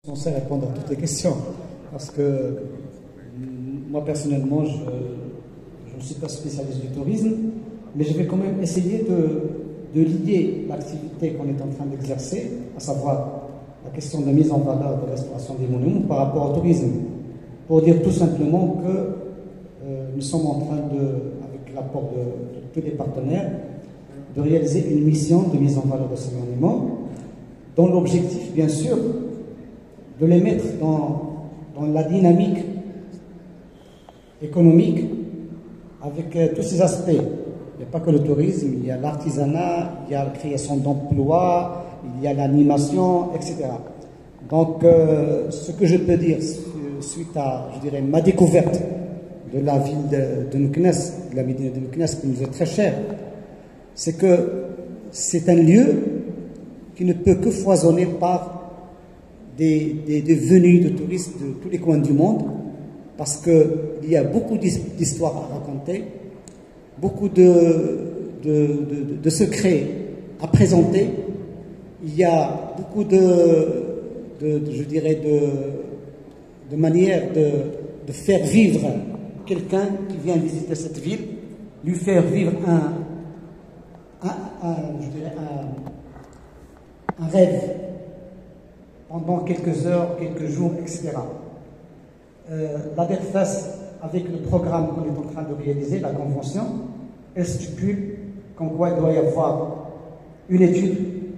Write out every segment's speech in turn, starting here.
censé répondre à toutes les questions, parce que moi personnellement, je ne suis pas spécialiste du tourisme, mais je vais quand même essayer de lier l'activité qu'on est en train d'exercer, à savoir la question de mise en valeur de restauration des monuments par rapport au tourisme, pour dire tout simplement que nous sommes en train avec l'apport de tous les partenaires, de réaliser une mission de mise en valeur de ces monuments, dont l'objectif, bien sûr, de les mettre dans la dynamique économique avec tous ces aspects. Il n'y a pas que le tourisme, il y a l'artisanat, il y a la création d'emplois, il y a l'animation, etc. Donc, ce que je peux dire suite à, je dirais, ma découverte de la ville de Meknès, de la médina de Meknès, qui nous est très chère, c'est que c'est un lieu qui ne peut que foisonner par des venues de touristes de tous les coins du monde, parce qu'il y a beaucoup d'histoires à raconter, beaucoup de secrets à présenter. Il y a beaucoup je dirais, de manières de faire vivre quelqu'un qui vient visiter cette ville, lui faire vivre un rêve pendant quelques heures, quelques jours, etc. La DERFAS, avec le programme qu'on est en train de réaliser, la convention, elle stipule qu'en quoi il doit y avoir une étude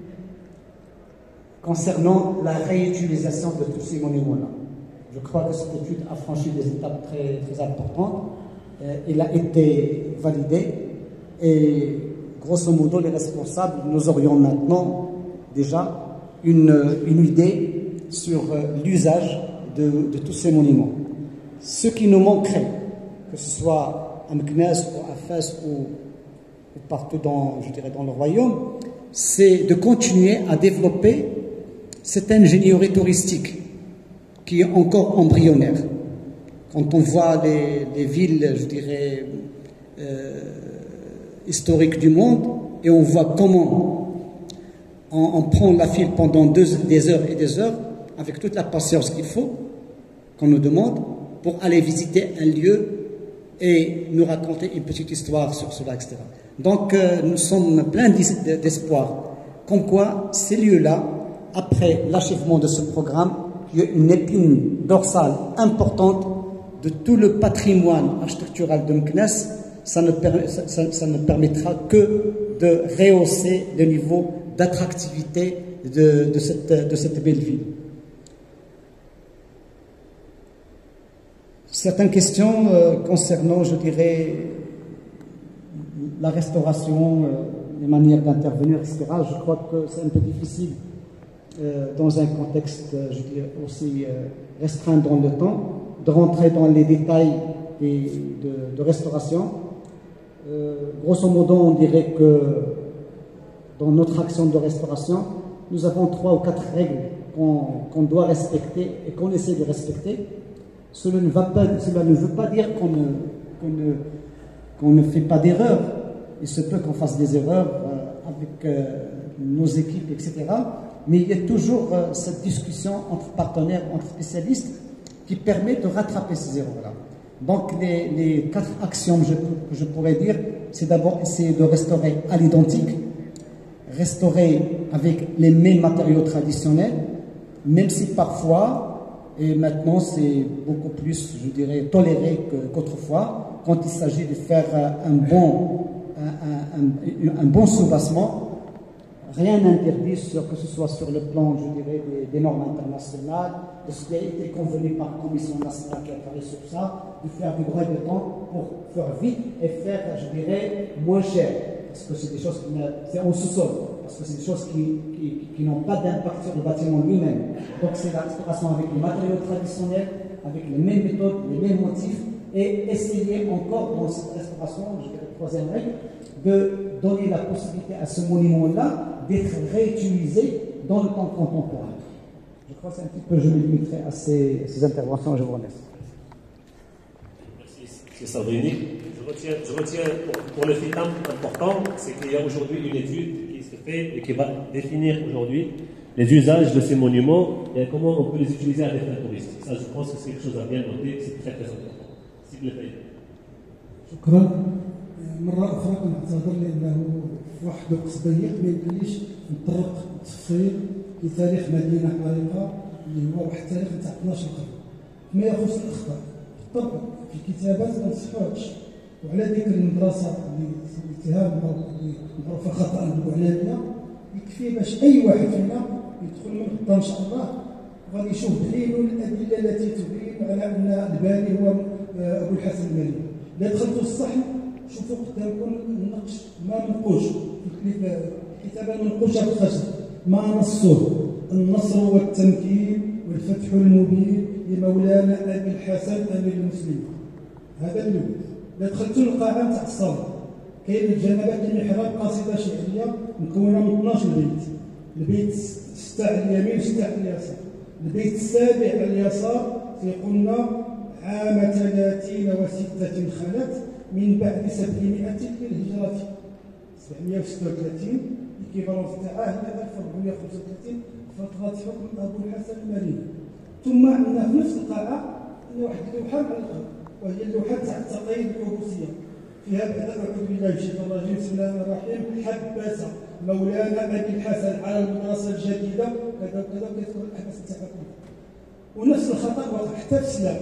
concernant la réutilisation de tous ces monuments-là. Je crois que cette étude a franchi des étapes très, très importantes. Elle a été validée et, grosso modo, les responsables, nous aurions maintenant déjà une idée sur l'usage de tous ces monuments. Ce qui nous manquerait, que ce soit à Meknès ou à Fès ou partout dans le royaume, c'est de continuer à développer cette ingénierie touristique qui est encore embryonnaire. Quand on voit les villes, je dirais, historiques du monde, et on voit comment on prend la file pendant des heures et des heures, avec toute la patience qu'il faut, qu'on nous demande, pour aller visiter un lieu et nous raconter une petite histoire sur cela, etc. Donc, nous sommes pleins d'espoir, comme quoi ces lieux-là, après l'achèvement de ce programme, il y a une épine dorsale importante de tout le patrimoine architectural de Meknès, ça ne permettra que de rehausser le niveau d'attractivité de cette belle ville. Certaines questions concernant, je dirais, la restauration, les manières d'intervenir, etc. Je crois que c'est un peu difficile dans un contexte, je dirais, aussi restreint dans le temps, de rentrer dans les détails de restauration. Grosso modo, on dirait que dans notre action de restauration, nous avons 3 ou 4 règles qu'on doit respecter et qu'on essaie de respecter. Cela ne veut pas dire qu'on ne fait pas d'erreurs. Il se peut qu'on fasse des erreurs avec nos équipes, etc. Mais il y a toujours cette discussion entre partenaires, entre spécialistes, qui permet de rattraper ces erreurs-là. Donc, les 4 actions que je pourrais dire, c'est d'abord essayer de restaurer à l'identique, restaurer avec les mêmes matériaux traditionnels, même si parfois, et maintenant c'est beaucoup plus, je dirais, toléré qu'autrefois, quand il s'agit de faire un bon soubassement, rien n'interdit, que ce soit sur le plan, je dirais, des normes internationales, de ce qui a été convenu par la Commission nationale qui a travaillé sur ça, de faire du droit de temps pour faire vite et faire, je dirais, moins cher. Parce que c'est des choses c'est en sous-sol, parce que c'est des choses qui n'ont pas d'impact sur le bâtiment lui-même. Donc c'est la restauration avec les matériaux traditionnels, avec les mêmes méthodes, les mêmes motifs, et essayer encore dans cette restauration, je dirais, la 3e règle, de donner la possibilité à ce monument-là d'être réutilisé dans le temps contemporain. Je crois que c'est un petit peu, je me limiterai à ces interventions. Je vous remercie. Merci, M. Sabrini. Je retiens pour le FITAM important, c'est qu'il y a aujourd'hui une étude qui se fait et qui va définir aujourd'hui les usages de ces monuments et comment on peut les utiliser à des fins touristiques. Ça, je pense que c'est quelque chose à bien noter, c'est très très important. Si vous le faites. شكرا. مرة أخرى كنعتذر لأنه في واحد الوقت ضيق ما يمكنليش نطرق التفصيل لتاريخ مدينة عريقة اللي هو واحد التاريخ نتاع 12 قرن. فيما يخص الأخطاء بالطبع في الكتابات ما نصحوش، وعلى ذكر المدرسة اللي سميتها معروفة خطأ بالبعنانية يكفي باش أي واحد فينا يدخل من غدا إن شاء الله غادي يشوف بعينه الأدلة التي تبين على أن الباني هو أبو الحسن المالي. إذا دخلتوا الصحن شوفوا قدامكم النقش ما منقوش، الكتابة منقوشة في الخشب ما نصوه، النصر والتمكين والفتح المبين لمولانا أبي الحسن أمير المسلمين. هذا الأول. إذا دخلتوا القاعة تاع الصلاة كاين الجنبات المحراب قصيدة شعرية مكونة من 12 بيت، البيت 6 على اليمين و6 على اليسار، البيت السابع على اليسار قلنا عام 36 خلت من بعد 700 للهجرة، 736 الكيفالونس تاعها هي 1435 فترة حكم أبو الحسن المالي. ثم عندنا في نفس القاعة واحد اللوحة على الأرض وهي اللوحة تاع التقييد الحبوسية، فيها بعد أعوذ بالله من الشيطان الرجيم بسم الله الرحمن الرحيم حبس مولانا أبي الحسن على المدرسة الجديدة كذا وكذا وكيذكر الأحداث تاعها. ونفس الخطأ وقع حتى في السلاح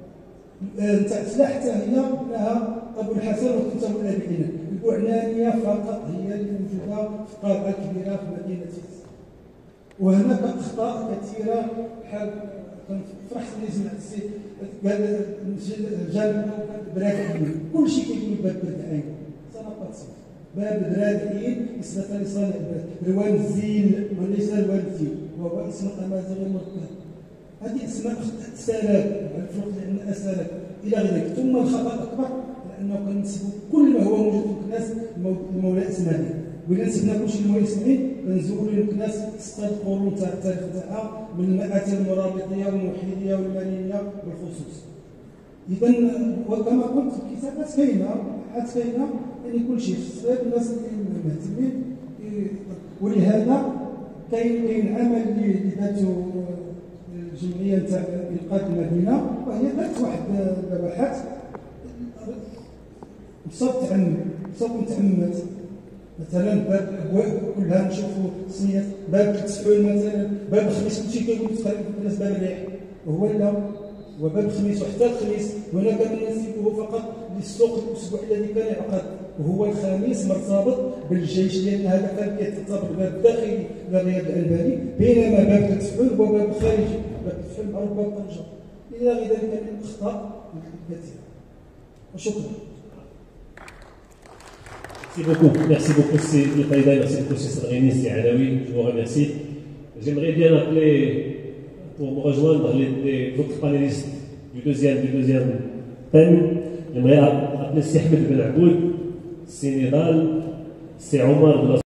نتاع السلاح حتى هي لها أبو الحسن وكتاب الأبيين، البعنانية فقط هي اللي موجودة في قاعة كبيرة في مدينة تيس. وهناك أخطاء كثيرة بحال فرحت ملي سمعت السي قال الجامع برادعين كل شيء كيقول باب برادعين سنقص باب برادعين نسبة لصانع البلاد روان الزين وليس روان الزين وهو اسم الأمازيغ المركب. هذه اسماء سلام الفرق لأن أسلام إلى غير ذلك. ثم الخطأ الأكبر لأنه كنسبوا كل ما هو موجود في الكناس لمولاي إسماعيل، وإلا نسبنا كل شيء لمولاي إسماعيل كنزولوا الكناس 6 قرون تاع التاريخ تاعها من المآتي المرابطية والموحدية والمالية بالخصوص. إذا وكما قلت الكتابات كاينة حتى كاينة يعني كل شيء في الصغير الناس اللي مهتمين، ولهذا كاين عمل اللي دارته الجمعية تاع إنقاذ المدينة وهي دارت واحد اللوحات بصوت متعمد مثلا باب الابواب كلها نشوفوا سميات باب التسحول مثلا باب الخميس كلشي كيقول تقريبا الناس باب الريح وهو لا هو باب الخميس وحتى الخميس هنا كننسبه فقط للسوق الاسبوع الذي كان يعقد وهو الخميس مرتبط بالجيش لان هذا كان كيترتبط باب الداخلي للرياض الالباني بينما باب التسحول هو باب الخارجي باب التسحول معروف باب طنجه الى غير ذلك من الاخطاء الكثيره. وشكرا. Merci beaucoup, c'est le Taïda, merci beaucoup, c'est Sadrini, c'est Alaoui, je vous remercie. J'aimerais bien appeler, pour me rejoindre, les autres panélistes du deuxième thème. J'aimerais appeler Ahmed Ben Aboud, c'est Nidal, c'est Omar de la